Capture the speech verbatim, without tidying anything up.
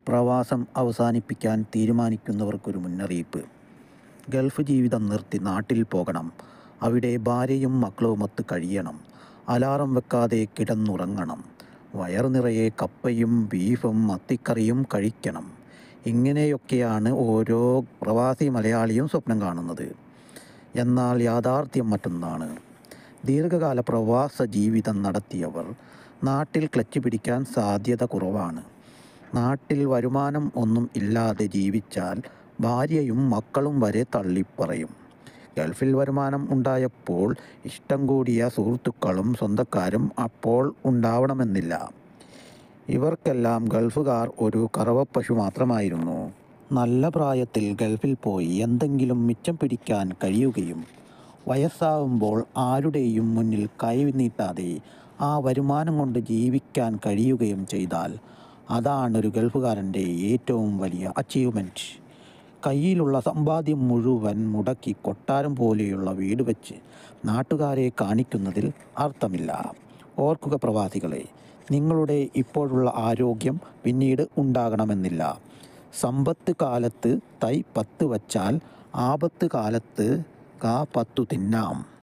പ്രവാസം അവസാനിപ്പിക്കാൻ തീരുമാനിക്കുന്നവർക്കൊരു മുന്നറിയിപ്പ്. ഗൾഫ് ജീവിതം നിർത്തി നാട്ടിൽ പോകണം. അവിടെ ഭാര്യയും മക്കളുമൊത്ത് കഴിയണം. അലാറം വെക്കാതെ കിടന്നുറങ്ങണം. വയറു നിറയെ കപ്പയും ബീഫും മത്തിക്കറിയും കഴിക്കണം. ഇങ്ങനെയൊക്കെയാണ് ഓരോ പ്രവാസി മലയാളിയും സ്വപ്നം കാണുന്നത്. എന്നാൽ യാഥാർത്ഥ്യം മറ്റൊന്നാണ്. ദീർഘകാല പ്രവാസ ജീവിതം നടത്തിയവർ നാട്ടിൽ ക്ലച്ച് പിടിക്കാൻ സാധ്യത കുറവാണ്. നാട്ടിൽ വരുമാനം ഒന്നും ഇല്ലാതെ ജീവിച്ചാൽ ഭാര്യയും മക്കളും വരെ തള്ളിപ്പറയും. ഗൾഫിൽ വരുമാനം ഉണ്ടായപ്പോൾ ഇഷ്ടം കൂടിയ സുഹൃത്തുക്കളും സ്വന്തക്കാരും അപ്പോൾ ഉണ്ടാവണമെന്നില്ല. ഇവർക്കെല്ലാം ഗൾഫുകാർ ഒരു കറവപ്പശു മാത്രമായിരുന്നു. നല്ല പ്രായത്തിൽ ഗൾഫിൽ പോയി എന്തെങ്കിലും മിച്ചം പിടിക്കാൻ കഴിയുകയും വയസ്സാവുമ്പോൾ ആരുടെയും മുന്നിൽ കൈ നീട്ടാതെ ആ വരുമാനം കൊണ്ട് ജീവിക്കാൻ കഴിയുകയും ചെയ്താൽ അതാണ് ഒരു ഗൾഫുകാരൻ്റെ ഏറ്റവും വലിയ അച്ചീവ്മെൻറ്റ്. കയ്യിലുള്ള സമ്പാദ്യം മുഴുവൻ മുടക്കി കൊട്ടാരം പോലെയുള്ള വീട് വെച്ച് നാട്ടുകാരെ കാണിക്കുന്നതിൽ അർത്ഥമില്ല. ഓർക്കുക പ്രവാസികളെ, നിങ്ങളുടെ ഇപ്പോഴുള്ള ആരോഗ്യം പിന്നീട് ഉണ്ടാകണമെന്നില്ല. സമ്പത്ത് കാലത്ത് തൈ പത്ത് വച്ചാൽ ആപത്ത് കാലത്ത് കാ പത്തു തിന്നാം.